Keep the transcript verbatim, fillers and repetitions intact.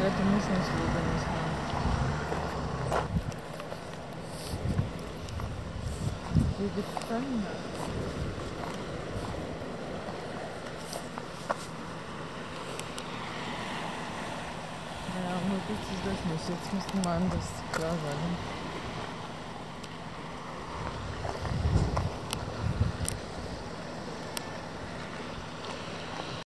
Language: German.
Это muss nicht Wildnis haben. Wie gefallen das? Ja, möglich ist das nicht. Jetzt müssten wir anders klar sein.